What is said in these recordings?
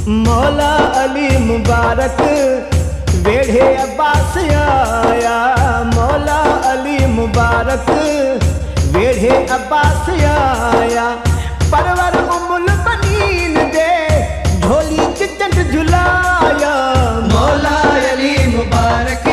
मौला अली मुबारक वेढ़े अब्बास आया। मौला अली मुबारक वेढ़े अब्बास आया। परवर उम्मुल बनीन दे ढोली चिचट झुलाया। मौला अली मुबारक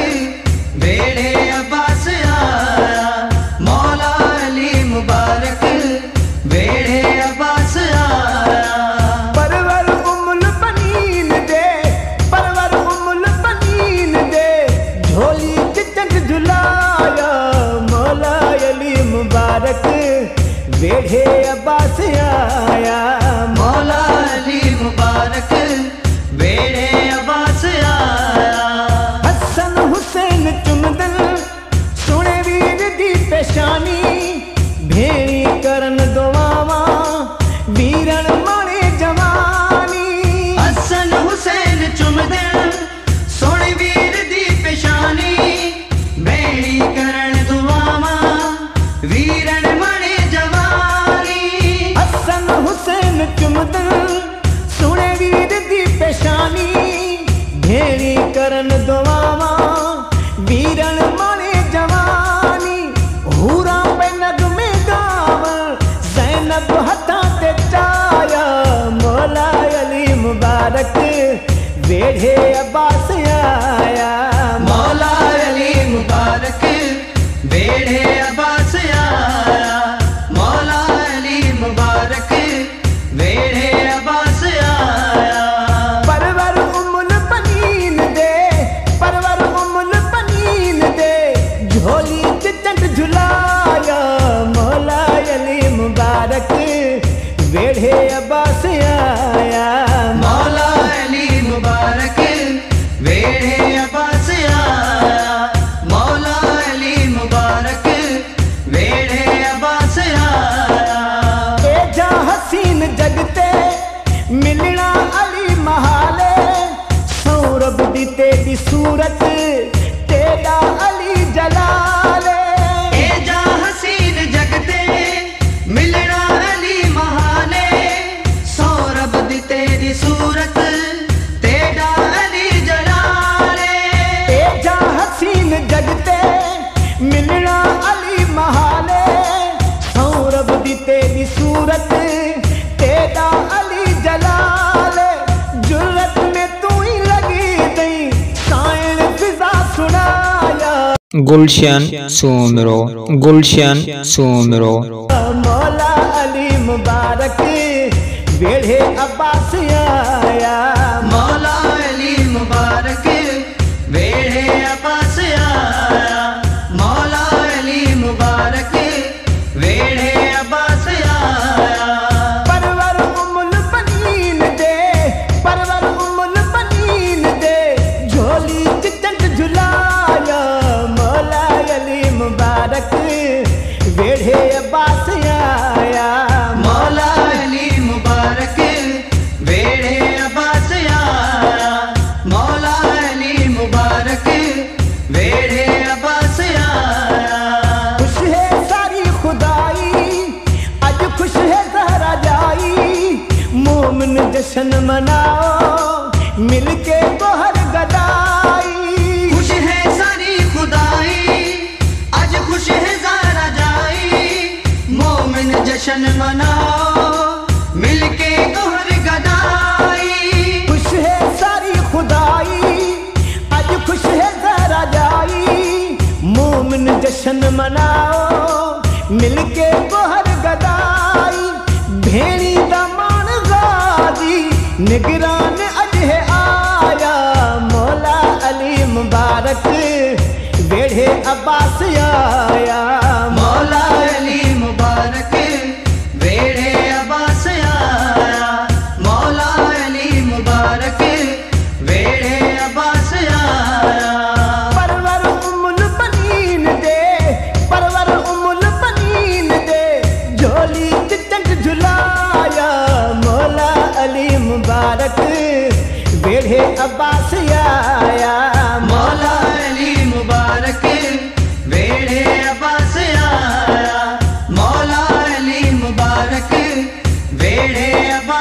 वेढ़े अब्बास आया। मौला अली मुबारक वेढ़े अब्बास आया। परवर उम्मुल बनीन दे, परवर उम्मुल बनीन दे ढोली चिचट झुलाया। मौला अली मुबारक वेढ़े अब्बास आया। मौला अली मुबारक वेढ़े अब्बास आया। हसन हुसैन चुमदन सुने वीर दी पेशानी। भेड़ी करन दुआवां वीरन माणे जवानी। हसन हुसैन चुमदन सुन वीर दी पेशानी। भेड़ी करन दुआवां वीरन माणे जवानी। हसन हुसैन चुमदन सुने वीर दी पेशानी। भेड़ी करन दुआवां वीरन माणे जवानी। हूरा पे नगमे गावन ज़ैनब हथां ते चाया। मौला अली मुबारक वेढ़े अब्बास आया। मौला अली मुबारक वेढ़े अब्बास आया। मौला अली मुबारक वेढ़े अब्बास आया। परवर उम्मुल बनीन दे, परवर उम्मुल बनीन दे झोली चिचट झुलाया। मौला अली मुबारक वेढ़े अब्बास आया। मौला अली मुबारक वेढ़े अब्बास आया। मौला अली मुबारक वेढ़े अब्बास आया। एजा हसीन जगते मिलना अली महाले। सौरभ दी तेरी सूरत तेरा अली जलाले। एजा हसीन जगते मिलना अली महाले। सौरभ दी तेरी सूरत तेरा अली जलाले। एजा हसीन जगते मिलना अली महाले। सौरभ दी तेरी सूरत तेरा अली जलाले। जुर्रत में तू ही लगी दई सायन फिजा सुनाया। गुलशन सोमरो, गुलशन सोमरो। मौला अली मुबारक वेढ़े अब्बास आया। मौला अली मुबारक वेढ़े अब्बास आया। मौला अली मुबारक वेढ़े अब्बास आया। परवर उम्मुल बनीन दे, परवर उम्मुल बनीन दे झोली चिचट झुलाया। मौला अली मुबारक वेढ़े अब्बास आया। मौला अली मुबारक वेढ़े अब्बास आया। मौला अली मुबारक वेढ़े अब्बास आया। खुश है सारी खुदाई आज खुश है ज़हरा जाई। मोमिन जश्न मनाओ मिलके गोहर गदाई। खुश है सारी खुदाई आज खुश है ज़हरा जाई। मोमिन जश्न मनाओ मिलके गोहर गदाई। खुश है सारी खुदाई आज खुश है ज़हरा जाई। मोमिन जश्न मनाओ मिलके गोहर गदाई। भेड़ी दा मान गादी निगरान अज है आया। मौला अली मुबारक वेढ़े अब्बास आया। मौला अली मुबारक वेढ़े अब्बास आया। मौला अली मुबारक वेढ़े अब्बास आया। परवर उम्मुल बनीन दे, परवर उम्मुल बनीन दे झोली चिचट झुलाया। मौला अली मुबारक वेढ़े अब्बास आया। मौला अली मुबारक वेढ़े अब्बास आया। मौला अली मुबारक वेढ़े अब्बास